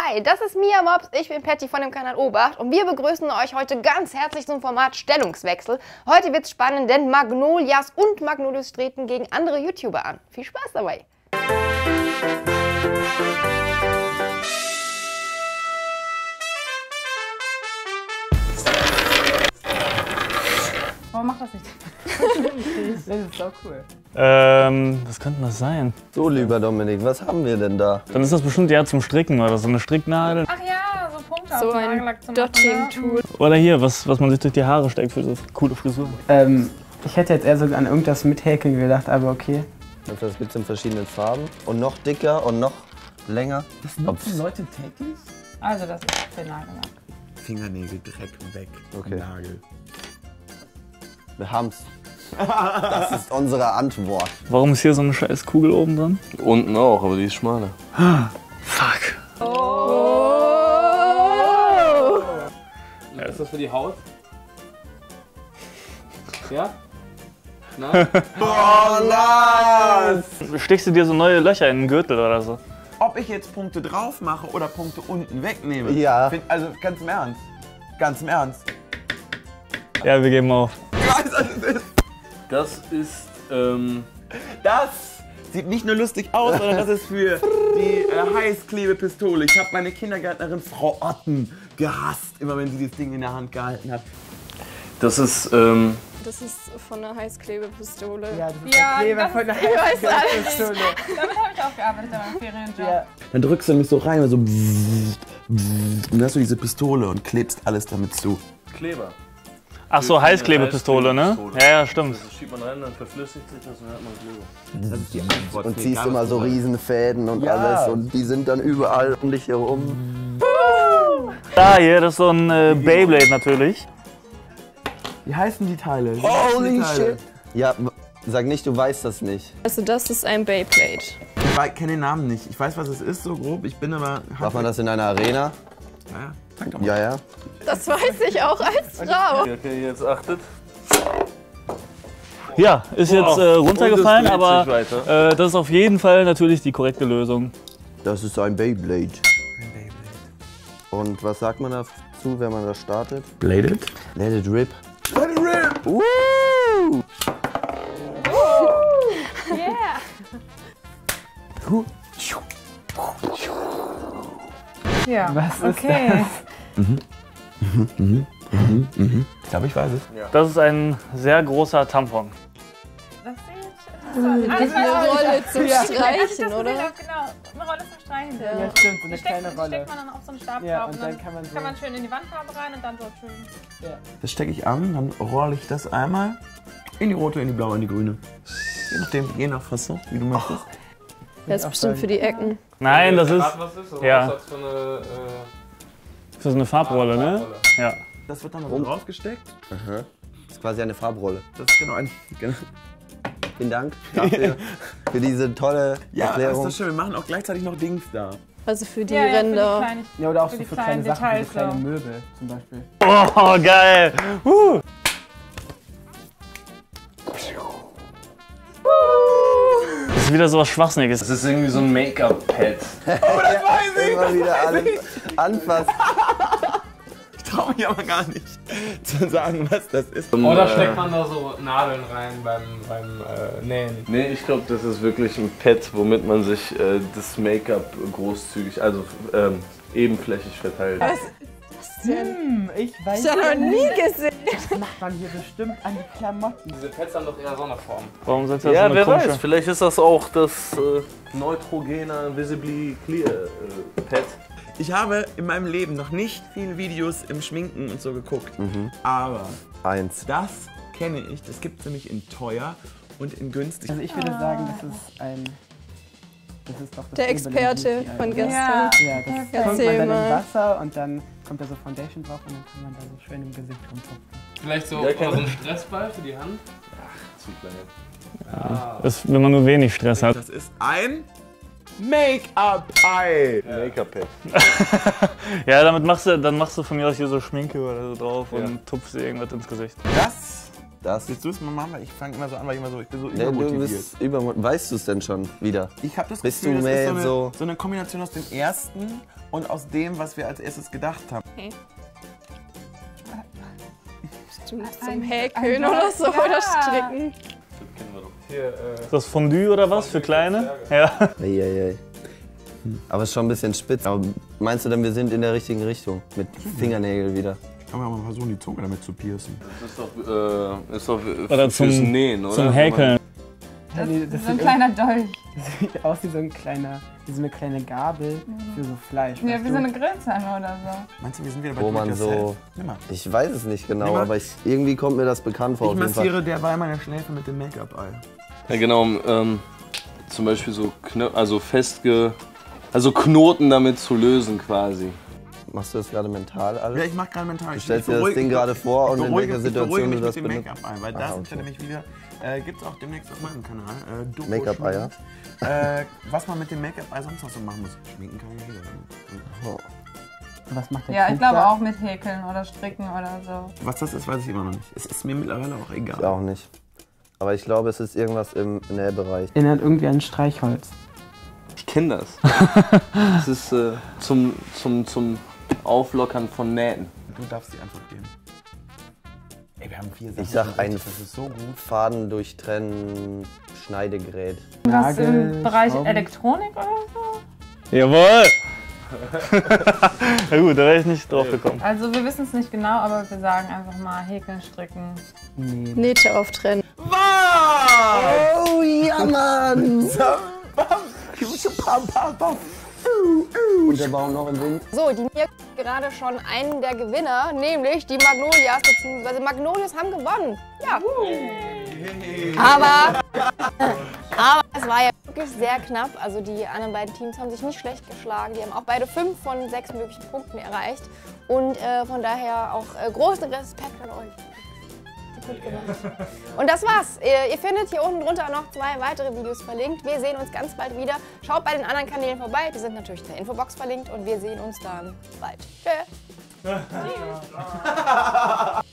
Hi, das ist Mia Mops, ich bin Patty von dem Kanal Obacht und wir begrüßen euch heute ganz herzlich zum Format Stellungswechsel. Heute wird's spannend, denn Magnolias und Magnolius treten gegen andere YouTuber an. Viel Spaß dabei! Warum macht das nicht? Das ist so cool. Was könnte das sein? So, lieber Dominik, was haben wir denn da? Dann ist das bestimmt ja zum Stricken oder so eine Stricknadel. Ach ja, so Punkte So auf den ein Nagellack zu machen. Dotting-Tool. Oder hier, was man sich durch die Haare steckt für so coole Frisur. Ich hätte jetzt eher so an irgendwas mit Häkeln gedacht, aber okay. Das gibt es in verschiedenen Farben und noch dicker und noch länger. Das nutzen Leute täglich? Also das ist der Nagellack. Fingernägel, Dreck weg, Okay. Nagel. Wir haben's. Das ist unsere Antwort. Warum ist hier so eine scheiß Kugel oben dran? Unten auch, aber die ist schmaler. Fuck. Ist das für die Haut? Ja? Nein? Stichst du dir so neue Löcher in den Gürtel oder so? Ob ich jetzt Punkte drauf mache oder Punkte unten wegnehme? Ja. Also ganz im Ernst. Ganz im Ernst. Ja, wir geben auf. Ich weiß, was es ist. Das ist, Das sieht nicht nur lustig aus, sondern das ist für die Heißklebepistole. Ich habe meine Kindergärtnerin Frau Otten gehasst, immer wenn sie das Ding in der Hand gehalten hat. das ist, Das ist von einer Heißklebepistole. Ja, das ist Ja, der Kleber das von der ich weiß alles. Heißklebepistole. Damit habe ich auch gearbeitet in meinem Ferienjob. Ja. Dann drückst du nämlich so rein, so und dann hast du diese Pistole und klebst alles damit zu. Kleber. Ach so, Heißklebepistole, ne? Ja, ja, stimmt. Das schiebt man rein, dann verflüssigt sich das und dann hat man Kleber. Das ist die Antwort. Und ziehst immer so Riesenfäden und Ja. alles und die sind dann überall um dich herum. Da hier, das ist so ein Beyblade natürlich. Wie heißen die Teile? Holy shit! Ja, sag nicht, du weißt das nicht. Also das ist ein Beyblade. Ich kenne den Namen nicht. Ich weiß, was es ist, so grob. Ich bin aber... Macht man das in einer Arena? Ja, sag doch mal. Ja, ja. Das weiß ich auch als Frau. Okay, jetzt achtet. Ja, ist jetzt runtergefallen, Und es dreht aber sich weiter. das ist auf jeden Fall natürlich die korrekte Lösung. Das ist ein Beyblade. Und was sagt man dazu, wenn man das startet? Bladed? Let it rip. Let it rip! Yeah. Ja, Was ist okay. Ich glaube, ich weiß es. Das ist ein sehr großer Tampon. Das sieht... Eine Rolle zum Streichen, oder? oder? Genau, eine Rolle zum Streichen. Ja, stimmt, so eine Die kleine steckt Rolle. man dann auf so einen Stab Ja, drauf und dann kann man so... kann man schön in die Wandfarbe rein und dann so schön... Das stecke ich an, dann rolle ich das einmal in die rote, in die blaue, in die grüne. Je nachdem, je nach Fassung, wie du möchtest. Das ist bestimmt für die Ecken. Nein, das ist Was ist das? ja. Was ist das für eine, für so eine Farbrolle, ne? Ja. Das wird dann noch draufgesteckt. Aha. Das ist quasi eine Farbrolle. Das ist genau ein... Genau. Vielen Dank dafür, für diese tolle Ja, das ist Erklärung. doch schön. Wir machen auch gleichzeitig noch Dings da. Also für die Ja, ja, Ränder. Ja, oder auch Für so die für kleinen kleine Sachen, für so Details, kleine so. Möbel zum Beispiel. Oh, geil! Das ist wieder so was Schwachsinniges. Das ist irgendwie so ein Make-up-Pad. Immer wieder anfassen. Ich traue mich aber gar nicht zu sagen, was das ist. Oder steckt man da so Nadeln rein beim Nähen? Nee, ich glaube, das ist wirklich ein Pad, womit man sich das Make-up großzügig, also ebenflächig verteilt. Ich weiß Ich habe noch nie gesehen. das macht man hier bestimmt an die Klamotten. Diese Pads haben doch eher so eine Form. Warum sagst du das Ja, so eine wer komische? weiß, vielleicht ist das auch das Neutrogena Visibly Clear Pad. Ich habe in meinem Leben noch nicht viele Videos im Schminken und so geguckt. Aber Eins. das kenne ich. Das gibt es nämlich in teuer und in günstig. Also ich würde sagen, das ist ein... Das ist doch das Der Experte von gestern. Ja, das tunkt man Erzähl dann mal. in Wasser und dann kommt da so Foundation drauf und dann kann man da so schön im Gesicht rumtupfen. Vielleicht so, Ja, oder kann so ein man. Stressball für die Hand? Zu klein. Das, wenn man nur wenig Stress hat. Das ist ein Make-up-Ei. Make-up-Pad. Ja, damit dann machst du von mir aus hier so Schminke oder so drauf und tupfst dir irgendwas ins Gesicht. Das Das. Willst du es mal machen? Weil ich fange immer so an, weil ich bin so Nee, du übermotiviert. bist weißt du es denn schon wieder? Ich habe das Bist Gefühl, du das mehr ist so- so eine Kombination aus dem ersten und aus dem, was wir als erstes gedacht haben. Zum Häkeln oder so oder stricken. Das Fondue oder was für Kleine? Ja. Eieiei. Aber es ist schon ein bisschen spitz. Aber meinst du denn, wir sind in der richtigen Richtung? Mit Fingernägeln wieder? Kann man mal versuchen, die Zunge damit zu piercen. Das ist doch Oder fürs Nähen, oder? Zum Häkeln. Ja, nee, So ein kleiner Dolch. Das sieht aus wie so eine kleine Gabel für so Fleisch. Ja, weißt wie du? so eine Grillzange oder so. Meinst du, wir sind wieder bei Wo Do It man Yourself? so. Nimm mal. Ich weiß es nicht genau, Nimm mal. aber irgendwie kommt mir das bekannt vor. Ich auf jeden Fall. massiere derweil meine Schläfe mit dem Make-up-Ei. Ja, genau. Zum Beispiel so also Knoten damit zu lösen quasi. Machst du das gerade mental alles? Ja, ich mach gerade mental. Du stellst dir das Ding gerade vor und in welcher Situation du das mit dem benutzt. Make-up-Ei, weil Ah, das okay. sind ja nämlich wieder, gibt es auch demnächst auf meinem Kanal. Doku Make-up-Eier? Schminken. Was man mit dem Make-up-Ei sonst noch so machen muss. Schminken kann ich jeder damit. Oh. Was macht der Ja, ich Künstler? glaube auch mit Häkeln oder Stricken oder so. Was das ist, weiß ich immer noch nicht. Es ist mir mittlerweile auch egal. Ich auch nicht. Aber ich glaube, es ist irgendwas im Nähbereich. Erinnert irgendwie an Streichholz. Ich kenne das. Das ist zum Auflockern von Nähten. Du darfst die Antwort geben. Ey, wir haben 4 Sachen. Ich sag ein Das ist so gut. Faden durchtrennen Schneidegerät. Was im Nagel, Bereich Schrauben. Elektronik oder so? Jawohl! Na gut, da wäre ich nicht drauf gekommen. Also wir wissen es nicht genau, aber wir sagen einfach mal Häkeln, Stricken. Nee. Nähte auftrennen. Oh ja, Mann! Und der Baum noch im Wind. So, die Mia gerade schon einen der Gewinner, nämlich die Magnolias, beziehungsweise Magnolias haben gewonnen. Ja. Aber es war ja wirklich sehr knapp. Also die anderen beiden Teams haben sich nicht schlecht geschlagen. Die haben auch beide 5 von 6 möglichen Punkten erreicht. Und von daher auch großen Respekt an euch. Gut gemacht. Und das war's. Ihr findet hier unten drunter noch 2 weitere Videos verlinkt. Wir sehen uns ganz bald wieder. Schaut bei den anderen Kanälen vorbei. Die sind natürlich in der Infobox verlinkt. Und wir sehen uns dann bald. Tschö.